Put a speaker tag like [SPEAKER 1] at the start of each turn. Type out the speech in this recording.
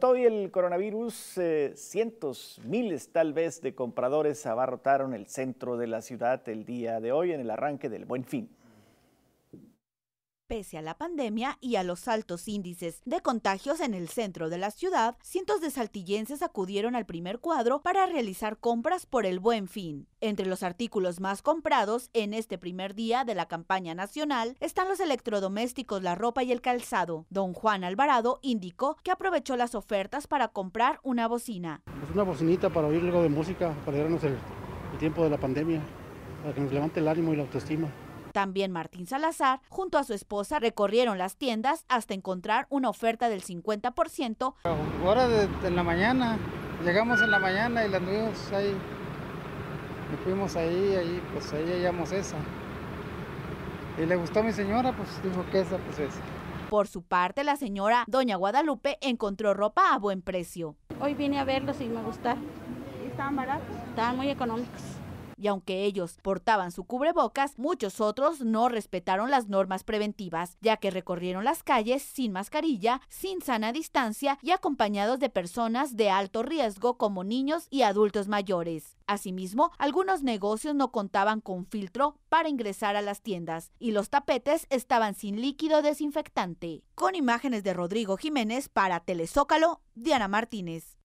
[SPEAKER 1] todo y el coronavirus, cientos, miles tal vez de compradores abarrotaron el centro de la ciudad el día de hoy en el arranque del Buen Fin.
[SPEAKER 2] Pese a la pandemia y a los altos índices de contagios en el centro de la ciudad, cientos de saltillenses acudieron al primer cuadro para realizar compras por el Buen Fin. Entre los artículos más comprados en este primer día de la campaña nacional están los electrodomésticos, la ropa y el calzado. Don Juan Alvarado indicó que aprovechó las ofertas para comprar una bocina.
[SPEAKER 3] Pues una bocinita para oír algo de música, para darnos el tiempo de la pandemia, para que nos levante el ánimo y la autoestima.
[SPEAKER 2] También Martín Salazar, junto a su esposa, recorrieron las tiendas hasta encontrar una oferta del 50%.
[SPEAKER 4] Ahora en la mañana, llegamos en la mañana y la anduvimos ahí, y fuimos ahí hallamos esa. Y le gustó a mi señora, pues dijo que esa, pues esa.
[SPEAKER 2] Por su parte, la señora Doña Guadalupe encontró ropa a buen precio.
[SPEAKER 5] Hoy vine a verlos y me gustaron. ¿Estaban baratos? Estaban muy económicos.
[SPEAKER 2] Y aunque ellos portaban su cubrebocas, muchos otros no respetaron las normas preventivas, ya que recorrieron las calles sin mascarilla, sin sana distancia y acompañados de personas de alto riesgo como niños y adultos mayores. Asimismo, algunos negocios no contaban con filtro para ingresar a las tiendas y los tapetes estaban sin líquido desinfectante. Con imágenes de Rodrigo Jiménez para Telezócalo, Diana Martínez.